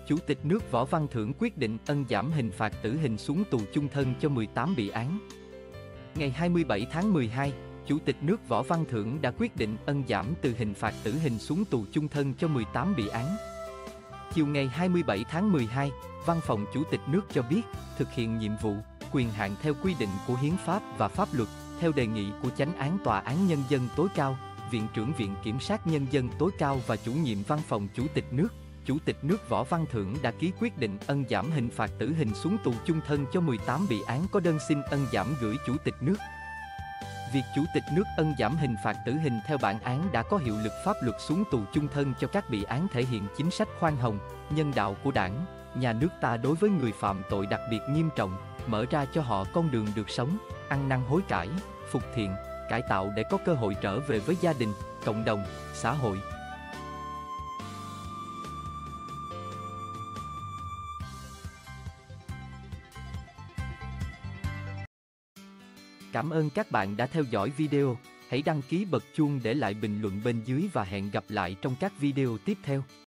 Chủ tịch nước Võ Văn Thưởng quyết định ân giảm hình phạt tử hình xuống tù chung thân cho 18 bị án. Ngày 27 tháng 12, Chủ tịch nước Võ Văn Thưởng đã quyết định ân giảm từ hình phạt tử hình xuống tù chung thân cho 18 bị án. Chiều ngày 27 tháng 12, Văn phòng Chủ tịch nước cho biết, thực hiện nhiệm vụ, quyền hạn theo quy định của Hiến pháp và pháp luật, theo đề nghị của Chánh án Tòa án Nhân dân tối cao, Viện trưởng Viện Kiểm sát Nhân dân tối cao và chủ nhiệm Văn phòng Chủ tịch nước, Chủ tịch nước Võ Văn Thưởng đã ký quyết định ân giảm hình phạt tử hình xuống tù chung thân cho 18 bị án có đơn xin ân giảm gửi Chủ tịch nước. Việc Chủ tịch nước ân giảm hình phạt tử hình theo bản án đã có hiệu lực pháp luật xuống tù chung thân cho các bị án thể hiện chính sách khoan hồng, nhân đạo của Đảng, nhà nước ta đối với người phạm tội đặc biệt nghiêm trọng, mở ra cho họ con đường được sống, ăn năn hối cải, phục thiện, cải tạo để có cơ hội trở về với gia đình, cộng đồng, xã hội. Cảm ơn các bạn đã theo dõi video, hãy đăng ký bật chuông để lại bình luận bên dưới và hẹn gặp lại trong các video tiếp theo.